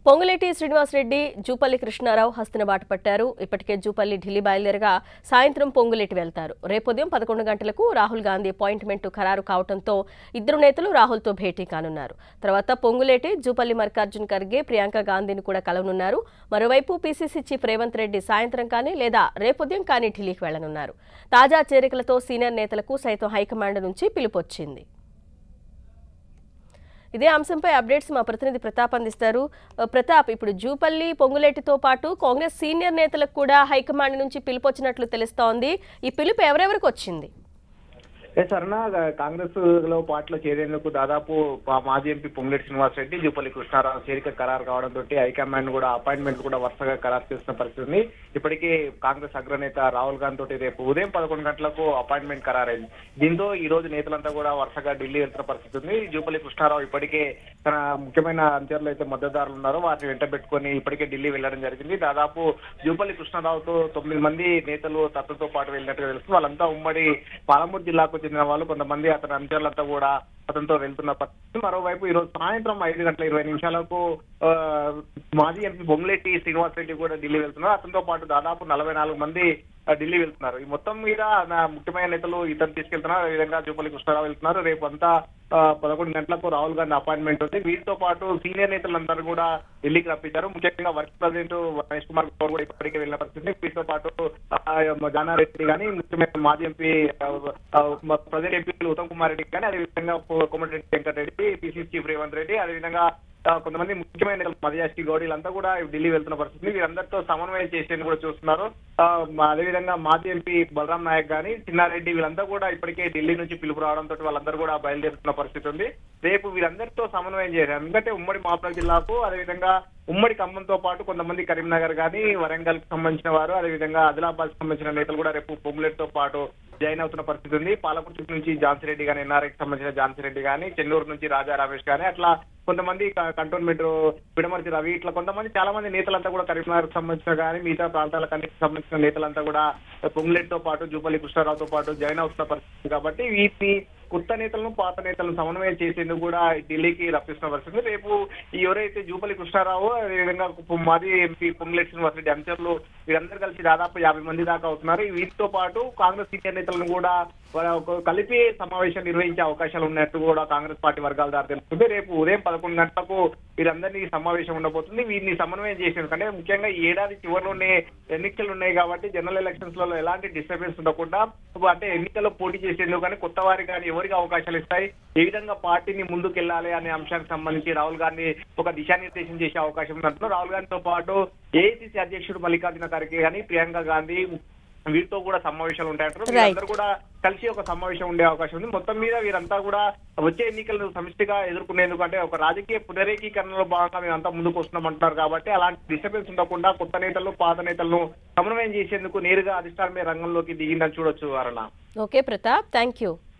పొంగులేటి శ్రీనివాసరెడ్డి జూపల్లి కృష్ణారావు హస్తిన బాట పట్టారు. ఇప్పటికే జూపల్లి ఢిల్లీ బయలుదేరగా సాయంత్రం పొంగులేటి వెళ్తారు. రేపొదయం 11 గంటలకు రాహుల్ గాంధీ అపాయింట్మెంట్ ఖరారు కావడంతో ఇద్దరు నేతలు రాహుల్తో భేటీ కానున్నారు. తర్వాత పొంగులేటి జూపల్లి మల్లికార్జున్ ఖర్గే ప్రియాంక గాంధీని కూడా కలవనున్నారు. మరోవైపు పీసీసీ చీఫ్ రేవంత్ రెడ్డి సాయంత్రం కానీ లేదా రేపొదయం కానీ ఢిల్లీకి వెళ్లనున్నారు. తాజా చేరికలతో సీనియర్ నేతలకు సైతం హైకమాండ్ నుంచి పిలుపొచ్చింది. ఇదే అంశంపై అప్డేట్స్ మా ప్రతినిధి ప్రతాప్ అందిస్తారు. ప్రతాప్, ఇప్పుడు జూపల్లి పొంగులేటితో పాటు కాంగ్రెస్ సీనియర్ నేతలకు కూడా హైకమాండ్ నుంచి పిలుపొచ్చినట్లు తెలుస్తోంది. ఈ పిలుపు ఎవరెవరికి వచ్చింది? సరణ కాంగ్రెస్ లో పార్టీలో చేరేందుకు దాదాపు మాజీ ఎంపీ పొంగులేటి శ్రీనివాసరెడ్డి జూపల్లి కృష్ణారావు చేరిక ఖరారు కావడంతో హైకమాండ్ కూడా అపాయింట్మెంట్ కూడా వరుసగా ఖరారు చేస్తున్న పరిస్థితి ఉంది. ఇప్పటికే కాంగ్రెస్ అగ్రనేత రాహుల్ గాంధీ తోటి రేపు ఉదయం 11 గంటలకు అపాయింట్మెంట్ ఖరారైంది. దీంతో ఈ రోజు నేతలంతా కూడా వరుసగా ఢిల్లీ వెళ్తున్న పరిస్థితి ఉంది. జూపల్లి కృష్ణారావు ఇప్పటికే తన ముఖ్యమైన అంచర్లు అయితే మద్దతుదారులు ఉన్నారో వారిని వెంట పెట్టుకుని ఇప్పటికే ఢిల్లీ వెళ్లడం జరిగింది. దాదాపు జూపల్లి కృష్ణారావుతో 9 మంది నేతలు తనతో పాటు వెళ్ళినట్టుగా తెలుస్తుంది. వాళ్ళంతా ఉమ్మడి పాలమూరు జిల్లాకు చెందిన వాళ్ళు, కొంతమంది అతని అనుచరులంతా కూడా అతనితో వెళ్తున్న పరిస్థితి. మరోవైపు ఈ రోజు సాయంత్రం 5:20 మాజీ ఎంపీ పొంగులేటి శ్రీనివాసరెడ్డి కూడా ఢిల్లీ వెళ్తున్నారు. అతనితో పాటు దాదాపు 44 మంది ఢిల్లీ వెళ్తున్నారు. ఈ మొత్తం మీద ముఖ్యమైన నేతలు ఇతను తీసుకెళ్తున్నారు. అదేవిధంగా జూపల్లి కృష్ణారావు వెళ్తున్నారు. రేపు అంతా 11 గంటలకు రాహుల్ గాంధీ అపాయింట్మెంట్ ఉంది. వీటితో పాటు సీనియర్ నేతలందరూ కూడా ఢిల్లీకి రప్పించారు. ముఖ్యంగా వర్క్ ప్రెసిడెంట్ రమేష్ కుమార్ గౌడ్ కూడా ఇప్పటికే వెళ్ళిన పరిస్థితి. వీటితో పాటు జానారెడ్డి కానీ, ముఖ్యమైన మాజీ ఎంపీ ప్రజెంట్ ఎంపీలు ఉత్తమ్ కుమార్ రెడ్డి కానీ, అదేవిధంగా కోమటిరెడ్డి వెంకటరెడ్డి, పీసీసీ చీఫ్ రేవంత్ రెడ్డి, అదేవిధంగా కొంతమంది ముఖ్యమైన నేతలు మధుయాష్కి గౌడ్ వీళ్ళంతా కూడా ఢిల్లీ వెళ్తున్న పరిస్థితి. వీరందరితో సమన్వయం చేసేందుకు కూడా చూస్తున్నారు. అదేవిధంగా మాజీ ఎంపీ బలరాం నాయక్ కానీ, చిన్నారెడ్డి వీళ్ళంతా కూడా ఇప్పటికే ఢిల్లీ నుంచి పిలుపు రావడంతో వాళ్ళందరూ కూడా బయలుదేరుతున్న పరిస్థితి ఉంది. రేపు వీరందరితో సమన్వయం చేశారు. ఎందుకంటే ఉమ్మడి మహబూబాబాద్ జిల్లాకు, అదేవిధంగా ఉమ్మడి ఖమ్మంతో పాటు కొంతమంది కరీంనగర్ కానీ, వరంగల్ కి సంబంధించిన వారు, అదేవిధంగా ఆదిలాబాద్ కి సంబంధించిన నేతలు కూడా రేపు పొంగులేటితో పాటు జాయిన్ అవుతున్న పరిస్థితి ఉంది. పాలకుర్తి నుంచి ఝాన్సీ రెడ్డి కానీ, ఎన్ఆర్ఐకి సంబంధించిన ఝాన్సీ రెడ్డి కానీ, చెన్నూరు నుంచి రాజా రమేష్ కానీ, అట్లా కొంతమంది కంటోన్మెంట్ పిడమర్తి రవి, ఇట్లా కొంతమంది చాలా మంది నేతలంతా కూడా కరీంనగర్ కి సంబంధించిన కానీ మిగతా ప్రాంతాలకు సంబంధించిన నేతలంతా కూడా పొంగులేటితో పాటు జూపల్లి కృష్ణారావుతో పాటు జాయిన్ అవుతున్న పరిస్థితి. కాబట్టి వీటిని కొత్త నేతలను పాత నేతలను సమన్వయం చేసేందుకు కూడా ఢిల్లీకి రప్పిస్తున్న పరిస్థితి. రేపు ఎవరైతే జూపల్లి కృష్ణారావు, అదేవిధంగా మాజీ ఎంపీ పొంగులేటి శ్రీనివాసరెడ్డి అనుచరులు వీరందరూ కలిసి దాదాపు 50 మంది దాకా అవుతున్నారు. వీటితో పాటు కాంగ్రెస్ సీనియర్ నేతలను కూడా కలిపి సమావేశం నిర్వహించే అవకాశాలు ఉన్నట్టు కూడా కాంగ్రెస్ పార్టీ వర్గాల ద్వారా తెలుస్తుంది. రేపు ఉదయం 11 గంటలకు వీరందరినీ సమావేశం ఉండబోతుంది. వీరిని సమన్వయం చేసేందుకు, అంటే ముఖ్యంగా ఈ ఏడాది చివరిలోనే ఎన్నికలు ఉన్నాయి కాబట్టి జనరల్ ఎలక్షన్స్ లలో ఎలాంటి డిస్టర్బెన్స్ ఉండకుండా, అంటే ఎన్నికల్లో పోటీ చేసేందుకు కానీ కొత్త వారికి కానీ ఎవరికి అవకాశాలు ఇస్తాయి, ఏ విధంగా పార్టీని ముందుకెళ్లాలి అనే అంశానికి సంబంధించి రాహుల్ గాంధీ ఒక దిశానిర్దేశం చేసే అవకాశం ఉందంటున్నారు. రాహుల్ గాంధీతో పాటు ఏఐసీసీ అధ్యక్షుడు మల్లికార్జున ఖర్గే కానీ, ప్రియాంక గాంధీ వీరితో కూడా సమావేశాలు ఉంటాయంటారు. వీరందరూ కూడా కలిసి ఒక సమావేశం ఉండే అవకాశం ఉంది. మొత్తం మీద వీరంతా కూడా వచ్చే ఎన్నికలను సమిష్టిగా ఎదుర్కొనేందుకు, అంటే ఒక రాజకీయ పునరేకీకరణలో భాగంగా మేమంతా ముందుకు వస్తున్నామంటున్నారు. కాబట్టి అలాంటి డిస్టర్బెన్స్ ఉండకుండా కొత్త నేతలు పాత నేతలను సమన్వయం చేసేందుకు నేరుగా అధిష్టానమే రంగంలోకి దిగిందని చూడొచ్చు. Aruna. Okay Pratap, thank you.